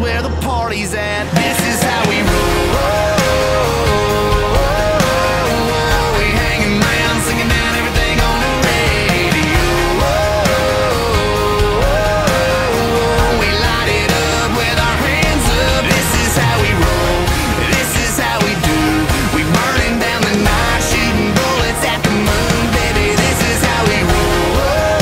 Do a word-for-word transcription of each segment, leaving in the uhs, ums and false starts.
where the party's at. This is how we roll. We hanging around, singing down everything on the radio. We light it up with our hands up. This is how we roll. This is how we do. We burning down the night, shooting bullets at the moon, baby. This is how we roll.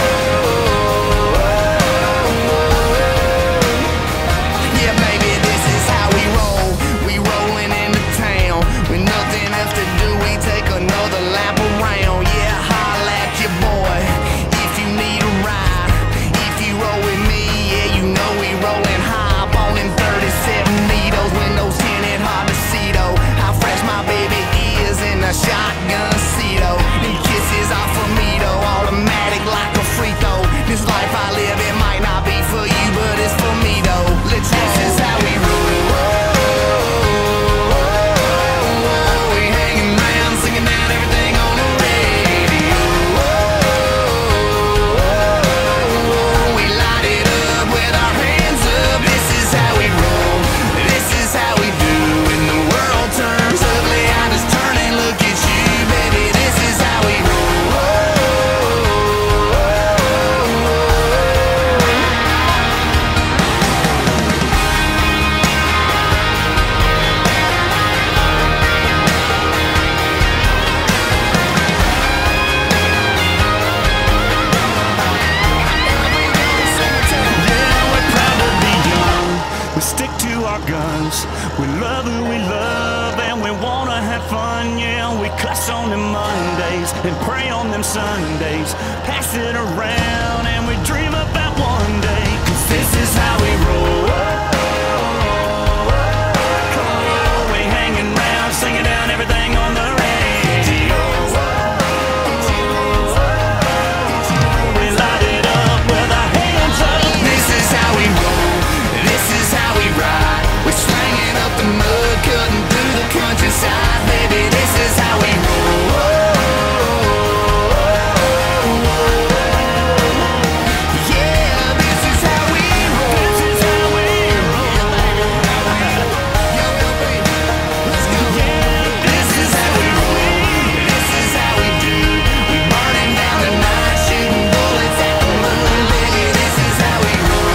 Yeah, baby, this is how we roll. We rolling into town with nothing else to do. We take another lap around. Yeah, holla at your boy if you need a ride. If you roll with me, yeah, you know we rolling high. Born in thirty-seven needles, windows tinted, hard to see though. How fresh my baby is in a shotgun seat, oh. And kisses off of me though, automatic like a free throw. This life I live, it might not be for you, but it's for me though. Let's roll. This is how we roll. We hanging around, singing down everything on the radio. We light it up with our hands up. This is how we roll. This is how we do. When the world turns ugly, I just turn and look at you, baby. This is how we roll. Yeah, we're proud to be young. We stick to our guns. We love who we love and we wanna have fun. Yeah, we cuss on them Mondays and pray on them Sundays. Pass it around and we dream about one day. 'Cause this is how we roll. We hanging round, singing down everything on the radio. We light it up with our hands up. This is how we roll. This is how we ride. We're slanging up the mud, cutting through the countryside, baby. This is how we roll. Yeah, this is how we roll. This is how we roll. Yo, yo, baby, let's go. Yeah, this is how we roll. This is how we do. We burning down the night, shooting bullets at the moon, baby. This is how we roll.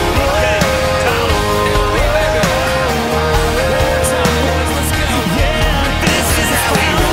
Yeah, this is how we roll.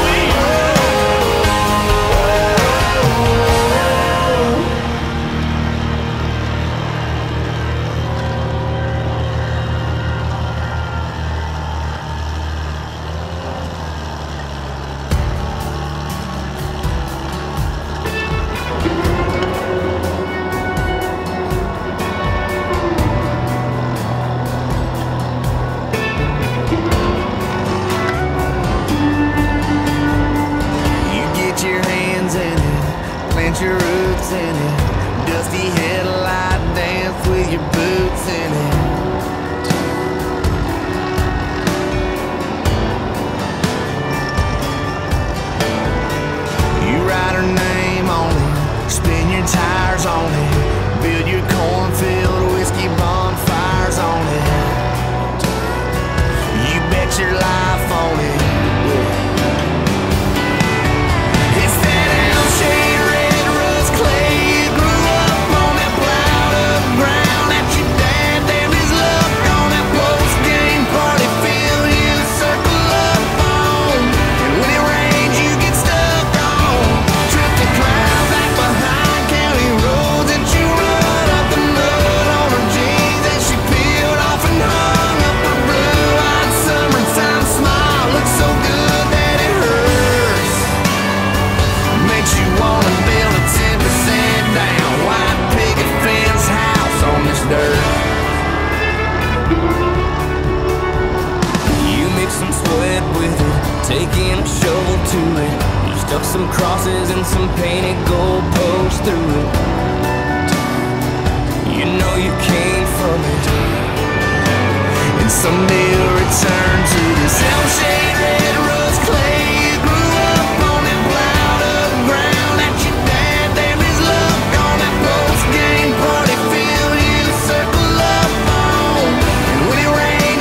You get your hands in it, plant your roots in it. Dusty headlight dance with your boots in it. You write her name on it, spin your tires on it, build your cornfield whiskey bonfires on it. You bet your life on it. It's that L-shaped red rust clay. You grew up on that plowed up ground that your dad damned his luck on that post-game party field you circle up on. And when it rains you get stuck on. Trip the clouds back behind county roads that you run up the mud on her jeans that she peeled off and hung up her blue-eyed summertime smile. Looks so good that it hurts. Makes you wanna build a ten percent down white picket fence house on this dirt. You mix some sweat with it, taking a shovel to it. You stuck some crosses and some painted gold posts through it. You know you came from it, and someday you'll return to this L-shaped red rust clay. You grew up on that plowed up ground that your dad damned his luck on that post-game party field you circle up on. And when it rains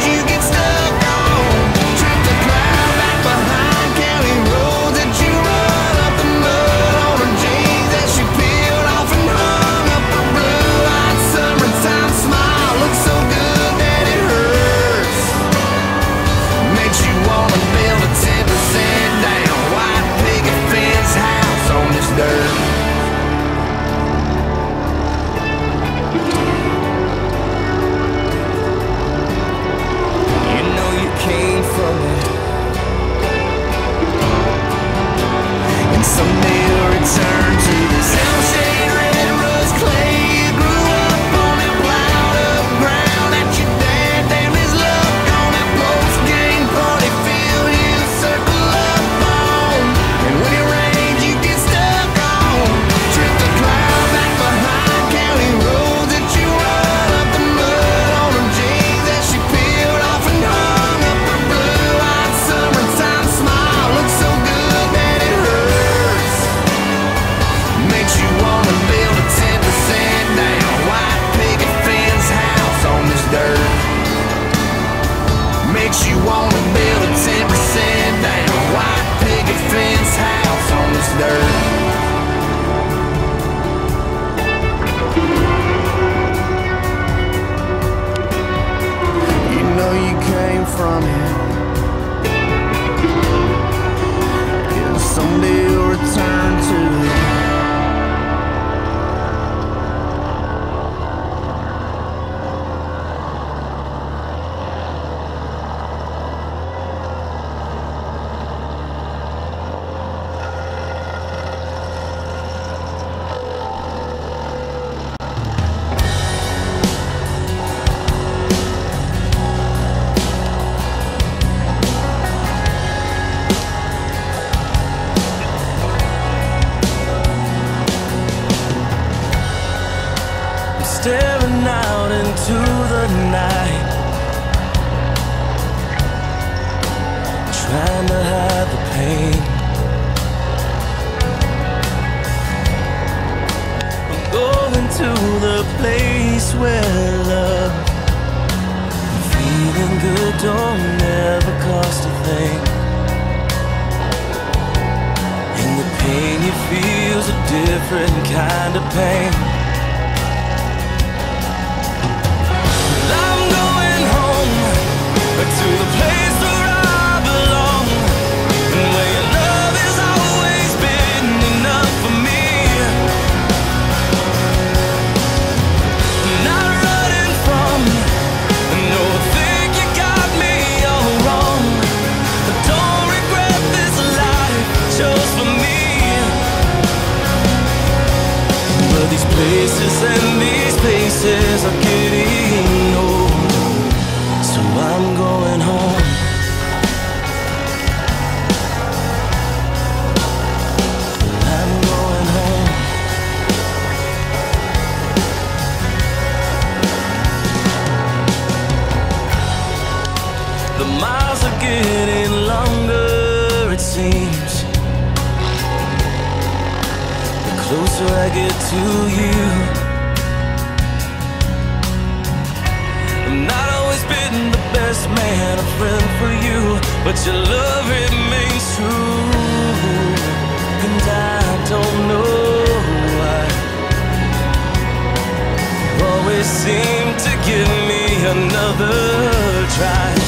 staring out into the night, trying to hide the pain. I'm going to the place where love and feeling good don't ever cost a thing. And the pain you feel's a different kind of pain. I'm going home to the place where I belong, and where your love has always been enough for me. Not running from, no, I think you got me all wrong. I don't regret this life chose for me. But these places and these places are getting old, so I'm going home. I'm going home. The miles are getting longer, it seems, the closer I get to you. I've not always been the best man, a friend for you, but your love remains true. And I don't know why you always seem to give me another try.